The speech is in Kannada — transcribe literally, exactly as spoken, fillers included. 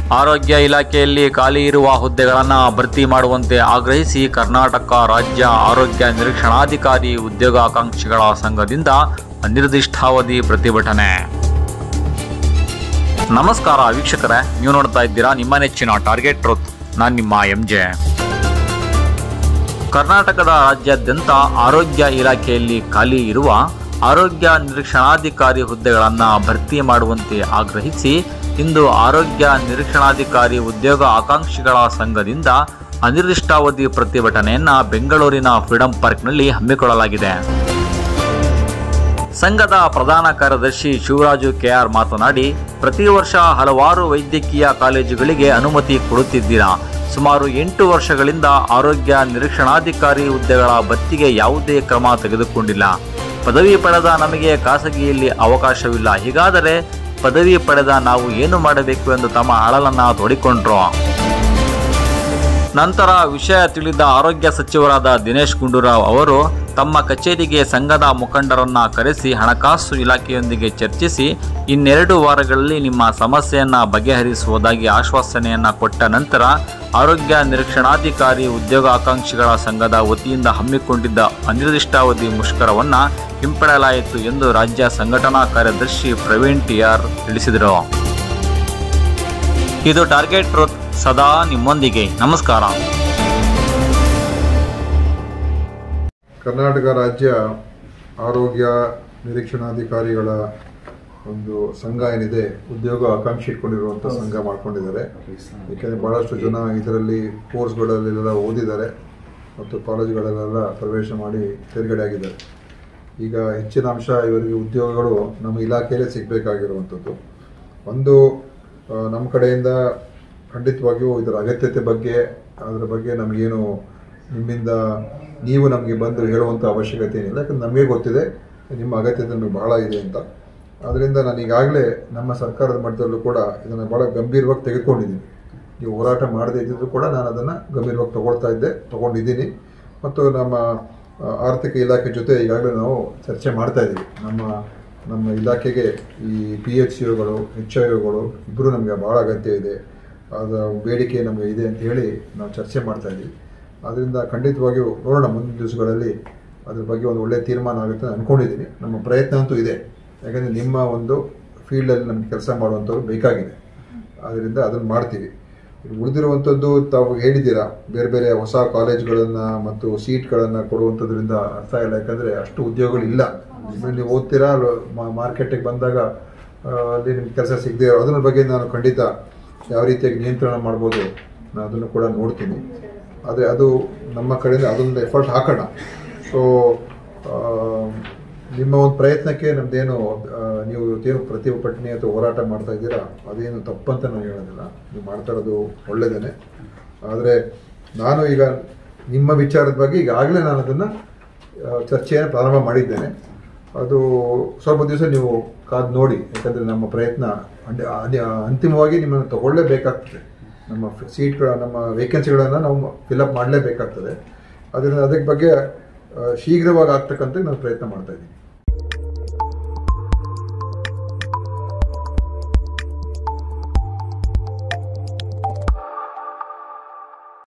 ಆರೋಗ್ಯ ಇಲಾಖೆಯಲ್ಲಿ ಖಾಲಿ ಇರುವ ಹುದ್ದೆಗಳನ್ನು ಭರ್ತಿ ಮಾಡುವಂತೆ ಆಗ್ರಹಿಸಿ ಕರ್ನಾಟಕ ರಾಜ್ಯ ಆರೋಗ್ಯ ನಿರೀಕ್ಷಣಾಧಿಕಾರಿ ಉದ್ಯೋಗಾಕಾಂಕ್ಷಿಗಳ ಸಂಘದಿಂದ ಅನಿರ್ದಿಷ್ಟಾವಧಿ ಪ್ರತಿಭಟನೆ. ನಮಸ್ಕಾರ ವೀಕ್ಷಕರೇ, ನೀವು ನೋಡ್ತಾ ಇದ್ದೀರಾ ನಿಮ್ಮ ನೆಚ್ಚಿನ ಟಾರ್ಗೆಟ್ ಟ್ರೂತ್. ನಾನು ನಿಮ್ಮ ಎಂ ಜೆ. ಕರ್ನಾಟಕದ ರಾಜ್ಯಾದ್ಯಂತ ಆರೋಗ್ಯ ಇಲಾಖೆಯಲ್ಲಿ ಖಾಲಿ ಇರುವ ಆರೋಗ್ಯ ನಿರೀಕ್ಷಣಾಧಿಕಾರಿ ಹುದ್ದೆಗಳನ್ನು ಭರ್ತಿ ಮಾಡುವಂತೆ ಆಗ್ರಹಿಸಿ ಇಂದು ಆರೋಗ್ಯ ನಿರೀಕ್ಷಣಾಧಿಕಾರಿ ಉದ್ಯೋಗ ಆಕಾಂಕ್ಷಿಗಳ ಸಂಘದಿಂದ ಅನಿರ್ದಿಷ್ಟಾವಧಿ ಪ್ರತಿಭಟನೆಯನ್ನು ಬೆಂಗಳೂರಿನ ಫ್ರೀಡಂ ಪಾರ್ಕ್ನಲ್ಲಿ ಹಮ್ಮಿಕೊಳ್ಳಲಾಗಿದೆ. ಸಂಘದ ಪ್ರಧಾನ ಕಾರ್ಯದರ್ಶಿ ಶಿವರಾಜು ಕೆಆರ್ ಮಾತನಾಡಿ, ಪ್ರತಿ ವರ್ಷ ಹಲವಾರು ವೈದ್ಯಕೀಯ ಕಾಲೇಜುಗಳಿಗೆ ಅನುಮತಿ ಕೊಡುತ್ತಿದ್ದೀರಾ. ಸುಮಾರು ಎಂಟು ವರ್ಷಗಳಿಂದ ಆರೋಗ್ಯ ನಿರೀಕ್ಷಣಾಧಿಕಾರಿ ಹುದ್ದೆಗಳ ಭರ್ತಿಗೆ ಯಾವುದೇ ಕ್ರಮ ತೆಗೆದುಕೊಂಡಿಲ್ಲ. ಪದವಿ ಪಡೆದ ನಮಗೆ ಖಾಸಗಿಯಲ್ಲಿ ಅವಕಾಶವಿಲ್ಲ. ಹೀಗಾದರೆ ಪದವಿ ಪಡೆದ ನಾವು ಏನು ಮಾಡಬೇಕು ಎಂದು ತಮ್ಮ ಅಳಲನ್ನು ತೋಡಿಕೊಂಡ್ರು. ನಂತರ ವಿಷಯ ತಿಳಿದ ಆರೋಗ್ಯ ಸಚಿವರಾದ ದಿನೇಶ್ ಗುಂಡೂರಾವ್ ಅವರು ತಮ್ಮ ಕಚೇರಿಗೆ ಸಂಘದ ಮುಖಂಡರನ್ನು ಕರೆಸಿ ಹಣಕಾಸು ಇಲಾಖೆಯೊಂದಿಗೆ ಚರ್ಚಿಸಿ ಇನ್ನೆರಡು ವಾರಗಳಲ್ಲಿ ನಿಮ್ಮ ಸಮಸ್ಯೆಯನ್ನು ಬಗೆಹರಿಸುವುದಾಗಿ ಆಶ್ವಾಸನೆಯನ್ನು ಕೊಟ್ಟ ನಂತರ ಆರೋಗ್ಯ ನಿರೀಕ್ಷಣಾಧಿಕಾರಿ ಉದ್ಯೋಗಾಕಾಂಕ್ಷಿಗಳ ಸಂಘದ ವತಿಯಿಂದ ಹಮ್ಮಿಕೊಂಡಿದ್ದ ಅನಿರ್ದಿಷ್ಟಾವಧಿ ಮುಷ್ಕರವನ್ನು ಹಿಂಪಡೆಯಲಾಯಿತು ಎಂದು ರಾಜ್ಯ ಸಂಘಟನಾ ಕಾರ್ಯದರ್ಶಿ ಪ್ರವೀಣ್ ಟಿ ಆರ್ ತಿಳಿಸಿದರು. ಇದು ಟಾರ್ಗೆಟ್ ಟ್ರೂತ್, ಸದಾ ನಿಮ್ಮೊಂದಿಗೆ. ನಮಸ್ಕಾರ. ಕರ್ನಾಟಕ ರಾಜ್ಯ ಆರೋಗ್ಯ ನಿರೀಕ್ಷಣಾಧಿಕಾರಿಗಳ ಒಂದು ಸಂಘ ಏನಿದೆ, ಉದ್ಯೋಗ ಆಕಾಂಕ್ಷಿ ಇಟ್ಕೊಂಡಿರುವಂಥ ಸಂಘ ಮಾಡ್ಕೊಂಡಿದ್ದಾರೆ. ಏಕೆಂದರೆ ಭಾಳಷ್ಟು ಜನ ಇದರಲ್ಲಿ ಕೋರ್ಸ್ಗಳಲ್ಲೆಲ್ಲ ಓದಿದ್ದಾರೆ ಮತ್ತು ಕಾಲೇಜುಗಳಲ್ಲೆಲ್ಲ ಪ್ರವೇಶ ಮಾಡಿ ತೇರ್ಗಡೆ ಆಗಿದ್ದಾರೆ. ಈಗ ಹೆಚ್ಚಿನ ಅಂಶ ಇವರಿಗೆ ಉದ್ಯೋಗಗಳು ನಮ್ಮ ಇಲಾಖೆಯಲ್ಲೇ ಸಿಗಬೇಕಾಗಿರುವಂಥದ್ದು. ಒಂದು ನಮ್ಮ ಕಡೆಯಿಂದ ಖಂಡಿತವಾಗಿಯೂ ಇದರ ಅಗತ್ಯತೆ ಬಗ್ಗೆ ಅದರ ಬಗ್ಗೆ ನಮಗೇನು ನಿಮ್ಮಿಂದ ನೀವು ನಮಗೆ ಬಂದು ಹೇಳುವಂಥ ಅವಶ್ಯಕತೆ ಏನಿಲ್ಲ. ಯಾಕಂದ್ರೆ ನಮಗೆ ಗೊತ್ತಿದೆ ನಿಮ್ಮ ಅಗತ್ಯತೆ ನಮಗೆ ಬಹಳ ಇದೆ ಅಂತ. ಆದ್ದರಿಂದ ನಾನು ಈಗಾಗಲೇ ನಮ್ಮ ಸರ್ಕಾರದ ಮಟ್ಟದಲ್ಲೂ ಕೂಡ ಇದನ್ನು ಭಾಳ ಗಂಭೀರವಾಗಿ ತೆಗೆದುಕೊಂಡಿದ್ದೀನಿ. ನೀವು ಹೋರಾಟ ಮಾಡದೇ ಇದ್ದಿದ್ರು ಕೂಡ ನಾನು ಅದನ್ನು ಗಂಭೀರವಾಗಿ ತೊಗೊಳ್ತಾ ಇದ್ದೆ ತೊಗೊಂಡಿದ್ದೀನಿ ಮತ್ತು ನಮ್ಮ ಆರ್ಥಿಕ ಇಲಾಖೆ ಜೊತೆ ಈಗಾಗಲೇ ನಾವು ಚರ್ಚೆ ಮಾಡ್ತಾ ಇದ್ದೀವಿ. ನಮ್ಮ ನಮ್ಮ ಇಲಾಖೆಗೆ ಈ ಪಿ ಎಚ್ ಸಿ ಒಗಳು ಎಚ್ ಐ ಒಗಳು ಇಬ್ಬರು ನಮಗೆ ಭಾಳ ಅಗತ್ಯ ಇದೆ, ಅದರ ಬೇಡಿಕೆ ನಮಗೆ ಇದೆ ಅಂತ ಹೇಳಿ ನಾವು ಚರ್ಚೆ ಮಾಡ್ತಾ ಇದ್ದೀವಿ. ಆದ್ದರಿಂದ ಖಂಡಿತವಾಗಿಯೂ ನೋಡೋಣ, ಮುಂದಿನ ದಿವಸಗಳಲ್ಲಿ ಅದ್ರ ಬಗ್ಗೆ ಒಂದು ಒಳ್ಳೆಯ ತೀರ್ಮಾನ ಆಗುತ್ತೆ ಅಂತ ಅಂದ್ಕೊಂಡಿದ್ದೀನಿ. ನಮ್ಮ ಪ್ರಯತ್ನ ಅಂತೂ ಇದೆ. ಯಾಕಂದರೆ ನಿಮ್ಮ ಒಂದು ಫೀಲ್ಡಲ್ಲಿ ನಮಗೆ ಕೆಲಸ ಮಾಡುವಂಥವ್ರು ಬೇಕಾಗಿದೆ. ಆದ್ದರಿಂದ ಅದನ್ನು ಮಾಡ್ತೀವಿ. ಉಳಿದಿರುವಂಥದ್ದು ತಾವು ಹೇಳಿದ್ದೀರಾ, ಬೇರೆ ಬೇರೆ ಹೊಸ ಕಾಲೇಜ್ಗಳನ್ನು ಮತ್ತು ಸೀಟ್ಗಳನ್ನು ಕೊಡುವಂಥದ್ರಿಂದ ಅರ್ಥ ಇಲ್ಲ. ಯಾಕಂದರೆ ಅಷ್ಟು ಉದ್ಯೋಗಗಳಿಲ್ಲ. ನೀವು ಓದ್ತೀರಾ, ಮಾರ್ಕೆಟಿಗೆ ಬಂದಾಗ ಅಲ್ಲಿ ನಿಮ್ಗೆ ಕೆಲಸ ಸಿಗದೆ ಇರೋ ಅದರ ಬಗ್ಗೆ ನಾನು ಖಂಡಿತ ಯಾವ ರೀತಿಯಾಗಿ ನಿಯಂತ್ರಣ ಮಾಡ್ಬೋದು ನಾನು ಅದನ್ನು ಕೂಡ ನೋಡ್ತೀನಿ. ಆದರೆ ಅದು ನಮ್ಮ ಕಡೆಯಿಂದ ಅದೊಂದು ಎಫರ್ಟ್ ಹಾಕೋಣ. ಸೊ ನಿಮ್ಮ ಒಂದು ಪ್ರಯತ್ನಕ್ಕೆ ನಮ್ಮದೇನು ನೀವು ಏನು ಪ್ರತಿಭಟನೆ ಅಥವಾ ಹೋರಾಟ ಮಾಡ್ತಾ ಇದ್ದೀರಾ ಅದೇನು ತಪ್ಪಂತ ನಾನು ಹೇಳೋದಿಲ್ಲ. ನೀವು ಮಾಡ್ತಾ ಇರೋದು ಒಳ್ಳೆಯದೇ. ಆದರೆ ನಾನು ಈಗ ನಿಮ್ಮ ವಿಚಾರದ ಬಗ್ಗೆ ಈಗಾಗಲೇ ನಾನು ಅದನ್ನು ಚರ್ಚೆಯನ್ನು ಪ್ರಾರಂಭ ಮಾಡಿದ್ದೇನೆ. ಅದು ಸ್ವಲ್ಪ ದಿವಸ ನೀವು ಕಾದು ನೋಡಿ. ಯಾಕಂದರೆ ನಮ್ಮ ಪ್ರಯತ್ನ ಅಂತಿಮವಾಗಿ ನಿಮ್ಮನ್ನು ತಗೊಳ್ಳೇಬೇಕಾಗ್ತದೆ. ನಮ್ಮ ಸೀಟ್ಗಳ ನಮ್ಮ ವೇಕೆನ್ಸಿಗಳನ್ನು ನಾವು ಫಿಲಪ್ ಮಾಡಲೇಬೇಕಾಗ್ತದೆ. ಅದರಿಂದ ಅದಕ್ಕೆ ಬಗ್ಗೆ ಶೀಘ್ರವಾಗಿ ಆಗ್ತಕ್ಕಂಥ ನಾನು ಪ್ರಯತ್ನ ಮಾಡ್ತಾಯಿದ್ದೀನಿ.